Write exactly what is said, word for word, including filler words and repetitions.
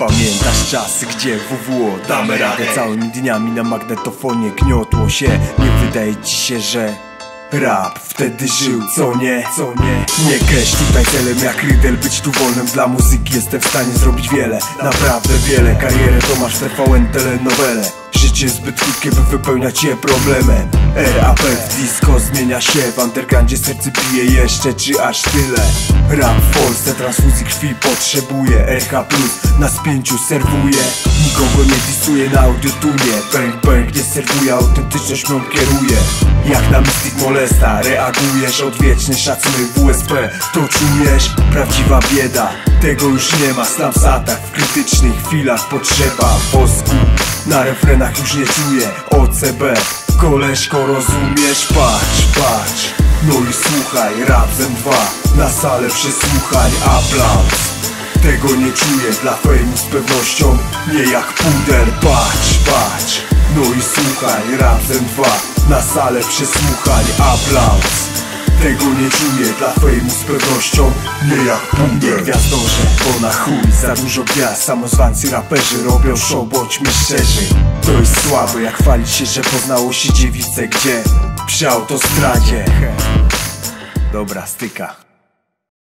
Pamiętasz czasy, gdzie W W O damy radę całymi dniami na magnetofonie gniotło się. Nie wydaje ci się, że rap wtedy żył, co nie, co nie Nie cash tutaj celem jak Riddle, być tu wolnym dla muzyki. Jestem w stanie zrobić wiele, naprawdę wiele. Karierę to masz w T V N telenowele. Życie zbyt krótkie, by wypełniać je problemem. R A P w disco zmienia się, w undergroundzie serce bije jeszcze, czy aż tyle? Rap w Polsce transfuzji krwi potrzebuje. R H plus na spięciu serwuje. Nikogo nie disuje na audiotunie. Bang bang nie serwuje, autentyczność mną kieruje. Jak na Mystic Molesta reagujesz, odwieczny szacunek W S P to czujesz? Prawdziwa bieda, tego już nie ma. Snapsatach w krytycznych chwilach potrzeba wosku. Na refrenach już nie czuję O C B. Koleżko, rozumiesz? Patrz, patrz, no i słuchaj, rap Z M dwa na salę przesłuchaj, aplauz. Tego nie czuję dla fejmu z pewnością, nie jak puder. Patrz, patrz, no i słuchaj, rap Z M dwa na salę przesłuchaj, aplauz. Tego nie czuję dla fejmu z pewnością, nie jak puder. Gwiazdorze, bo na chuj za dużo gwiazd. Samozwańcy raperzy robią show, bądźmy szczerzy. To jest słabe jak chwalić się, że poznało się dziewicę gdzie? Przy autostradzie. Dobra, styka.